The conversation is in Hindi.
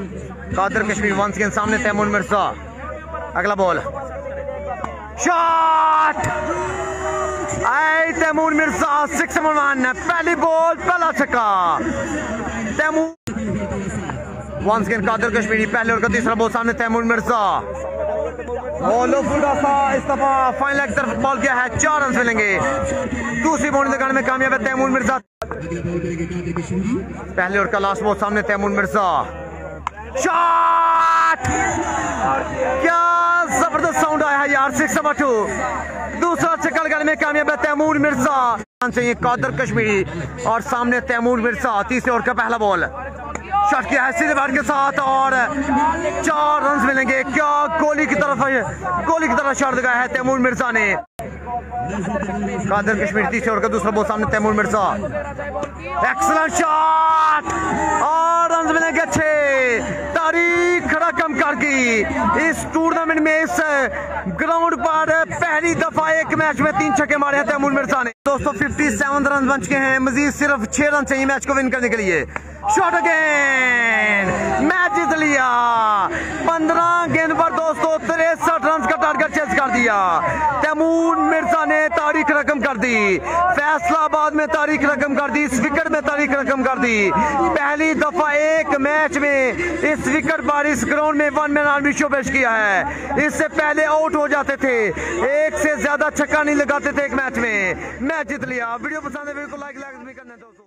कादर कश्मीरी वंस अगेन सामने तैमूर मिर्जा। अगला ball shot, Taimur Mirza 6 number 1, पहली बॉल पहला छक्का। तैमूर वंस अगेन कादर कश्मीरी, पहले और का तीसरा बॉल सामने तैमूर मिर्जा। इस दफा फाइनल की तरफ बॉल गया है, 4 रन मिलेंगे। दूसरी बाउंड्री लगाने में कामयाब है तैमूर मिर्जा। पहले और का लास्ट बॉल सामने तैमूर मिर्जा। शॉट, क्या जबरदस्त साउंड आया है यार, 6 नंबर 2। दूसरा छक्का लगाने में कामयाब है तैमूर मिर्जा। चाहिए कादर कश्मीरी और सामने तैमूर मिर्जा। तीसरे ओवर का पहला बॉल शॉट किया है सीधे बैट के साथ और 4 रन मिलेंगे। क्या गोली की तरफ शॉट लगाया है तैमूर मिर्जा ने। कादर कश्मीरी तीसरे ओवर का दूसरा बॉल सामने तैमूर मिर्जा। एक्सीलेंट शॉट और रन मिलेंगे अच्छे। तारीख रकम कर गई इस टूर्नामेंट में। इस ग्राउंड पर पहली दफा एक मैच में 3 छक्के मारे हैं तैमूर मिर्जा ने। दोस्तों 57 रन बन चुके हैं, मजीद सिर्फ 6 रन चाहिए मैच को विन करने के लिए। शॉट अगेन, मैच जीत लिया। 15 गेंद पर दोस्तों 63 रन का टारगेट चेस कर दिया। तैमूर मिर्जा ने तारीख रकम कर दी, फैसलाबाद में तारीख रकम कर दी, इस विकेट में तारीख रकम कर दी। पहली दफा एक मैच में इस विकेट पर इस ग्राउंड में 1 मैन आर्मी शो पेश किया है। इससे पहले आउट हो जाते थे, एक से ज्यादा छक्का नहीं लगाते थे एक मैच में। मैच जीत लिया। वीडियो पसंद है वीडियो को लाइक भी करना दोस्तों।